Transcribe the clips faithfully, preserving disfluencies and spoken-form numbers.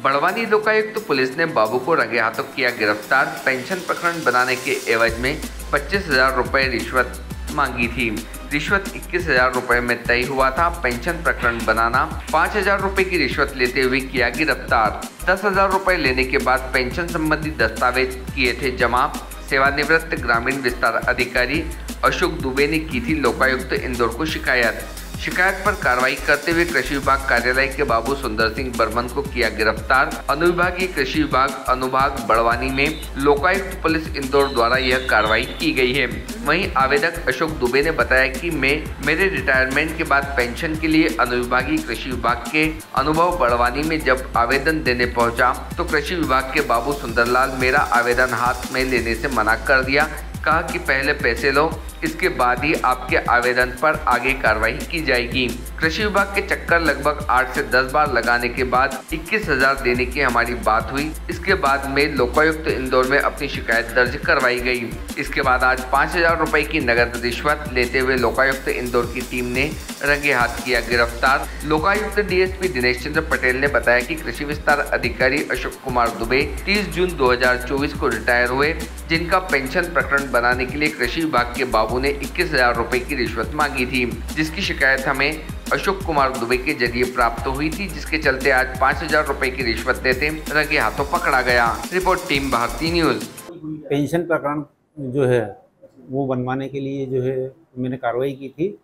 बड़वानी लोकायुक्त तो पुलिस ने बाबू को रंगे हाथों किया गिरफ्तार। पेंशन प्रकरण बनाने के एवज में पच्चीस हजार रुपए रिश्वत मांगी थी। रिश्वत इक्कीस हजार रुपए में तय हुआ था। पेंशन प्रकरण बनाना पाँच हजार रुपए की रिश्वत लेते हुए किया गिरफ्तार। दस हजार रुपए लेने के बाद पेंशन संबंधी दस्तावेज किए थे जमा। सेवानिवृत्त ग्रामीण विस्तार अधिकारी अशोक दुबे ने की थी लोकायुक्त इंदौर को शिकायत। शिकायत पर कार्रवाई करते हुए कृषि विभाग कार्यालय के बाबू सुंदर सिंह बर्मन को किया गिरफ्तार। अनुविभागीय कृषि विभाग अनुभाग बड़वानी में लोकायुक्त पुलिस इंदौर द्वारा यह कार्रवाई की गई है। वहीं आवेदक अशोक दुबे ने बताया कि मैं मेरे रिटायरमेंट के बाद पेंशन के लिए अनुविभागीय कृषि विभाग के अनुभव बड़वानी में जब आवेदन देने पहुंचा तो कृषि विभाग के बाबू सुंदरलाल मेरा आवेदन हाथ में लेने से मना कर दिया। कहा कि पहले पैसे लो, इसके बाद ही आपके आवेदन पर आगे कार्रवाई की जाएगी। कृषि विभाग के चक्कर लगभग आठ से दस बार लगाने के बाद इक्कीस हजार देने की हमारी बात हुई। इसके बाद में लोकायुक्त इंदौर में अपनी शिकायत दर्ज करवाई गई। इसके बाद आज पाँच हजार रुपए की नगद रिश्वत लेते हुए लोकायुक्त इंदौर की टीम ने रंगे हाथ किया गिरफ्तार। लोकायुक्त डीएसपी दिनेश चंद्र पटेल ने बताया कि कृषि विस्तार अधिकारी अशोक कुमार दुबे तीस जून दो हजार चौबीस को रिटायर हुए, जिनका पेंशन प्रकरण बनाने के लिए कृषि विभाग के बाबू ने इक्कीस हजार रुपए की रिश्वत मांगी थी, जिसकी शिकायत हमें अशोक कुमार दुबे के जरिए प्राप्त हुई थी, जिसके चलते आज पाँच हजार रुपए की रिश्वत देते रंगे हाथों पकड़ा गया। Report team Bharati news. Pension प्रकरण जो है वो बनवाने के लिए जो है मैंने कार्रवाई की थी,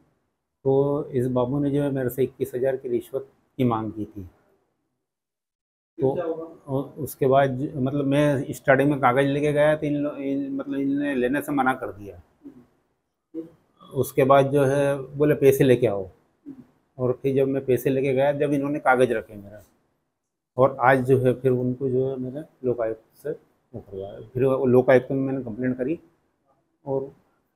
तो इस बाबू ने जो है मेरे से इक्कीस हजार की रिश्वत की मांग की थी। तो उसके बाद मतलब मैं स्टार्टिंग में कागज़ लेके गया तो इन, इन मतलब इन्होंने लेने से मना कर दिया। उसके बाद जो है बोले पैसे लेके आओ, और फिर जब मैं पैसे लेके गया जब इन्होंने कागज़ रखे मेरा, और आज जो है फिर उनको जो है मैंने लोकायुक्त से वो करवाया। फिर लोकायुक्त में मैंने कंप्लेंट करी। और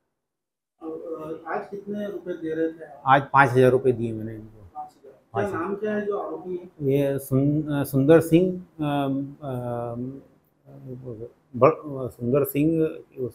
आज कितने रुपए दे रहे थे? आज पाँच हजार रुपये दिए मैंने इनको। क्या नाम क्या है जो आरोपी है? ये सुन, सुंदर सिंह सुंदर सिंह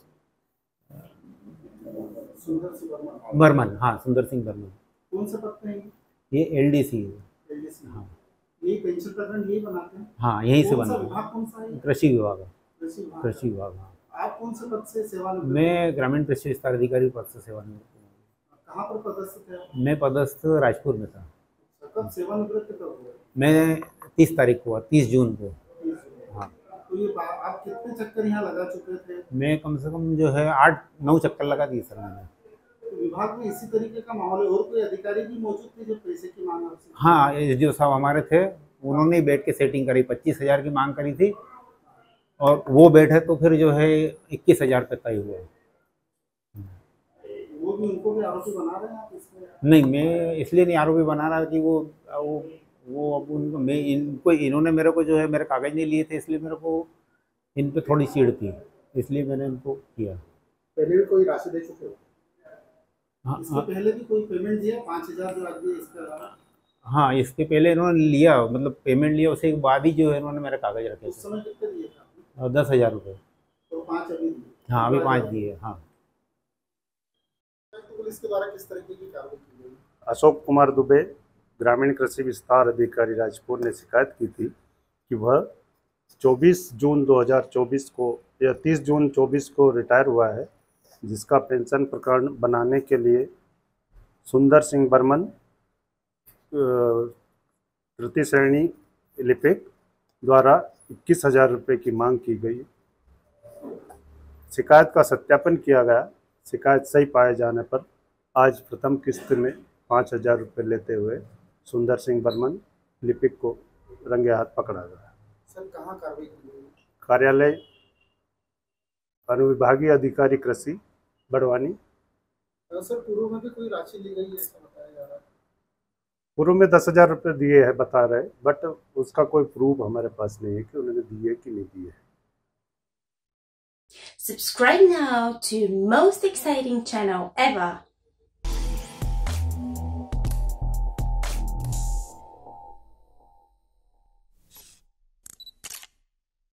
सुंदर सिंह बर्मन। हाँ, सुंदर सिंह बर्मन। कौन से पद पे है ये? एलडीसी है। एलडीसी। हाँ, ये पेंशन प्रकरण यही बनाते हैं? हाँ, यहीं से बनाते हैं। विभाग कौन सा है? कृषि विभाग। कृषि विभाग। कृषि विभाग। हाँ। आप कौन से पद से सेवानिवृत्त? मैं ग्रामीण कृषि विस्तार अधिकारी पद से सेवानिवृत्त हूँ। कहाँ पर पदस्थ थे? मैं पदस्थ राजपुर में था। कब सेवानिवृत्त कब हुए? मैं तीस तारीख को, तीस जून को। हाँ। तो ये आप कितने चक्कर यहाँ लगा चुके थे? मैं कम से कम जो है आठ नौ चक्कर लगा दिए सर मैंने। तो विभाग में इसी तरीके का माहौल है? और कोई अधिकारी भी मौजूद थे जो पैसे की मांग आपसे? हाँ, एसडीओ साहब हमारे थे, उन्होंने बैठ के सेटिंग करी। पच्चीस हजार की मांग करी थी और वो बैठे तो फिर जो है इक्कीस हजार पे तय हुआ। वो भी उनको भी आरोपी बना रहे हैं आप इसमें? नहीं, मैं इसलिए नहीं आरोपी बना रहा कि वो वो वो अब उनको मैं इनको इन्होंने मेरे को जो है मेरे कागज नहीं लिए थे, इसलिए मेरे को इन पे थोड़ी चीड़ थी, इसलिए मैंने इनको किया। पहले भी कोई राशि दे चुके हो? हाँ, इसके हाँ, पहले भी कोई पेमेंट दिया? पाँच हजार जो आज इसके अलावा? हाँ, इसके पहले इन्होंने लिया, मतलब पेमेंट लिया, उसके बाद ही जो है इन्होंने मेरे कागज रखे थे। उस समय कितने दिए थे? दस हजार रुपये। तो पाँच अभी दिए? हाँ, अभी पाँच दिए। हाँ। तो पुलिस के द्वारा किस तरीके की कार्रवाई की गई? अशोक कुमार दुबे ग्रामीण कृषि विस्तार अधिकारी राजपुर ने शिकायत की थी कि वह चौबीस जून दो हज़ार चौबीस को या तीस जून चौबीस को रिटायर हुआ है, जिसका पेंशन प्रकरण बनाने के लिए सुंदर सिंह बर्मन तृतीय श्रेणी लिपिक द्वारा इक्कीस हजार रुपये की मांग की गई। शिकायत का सत्यापन किया गया। शिकायत सही पाए जाने पर आज प्रथम किस्त में पाँच हजार रुपये लेते हुए सुंदर सिंह बर्मन लिपिक को रंगे हाथ पकड़ा गया। सर, कहाँ कार्रवाई की गई? कार्यालय अनुविभागीय अधिकारी कृषि बड़वानी। सर, पूर्व में भी कोई राशि ली गई है ऐसा बताया जा रहा है? पूर्व में दस हजार रुपये दिए हैं बता रहे, बट उसका कोई प्रूफ हमारे पास नहीं है कि उन्होंने दिए कि नहीं दिए। Subscribe now to most exciting channel ever.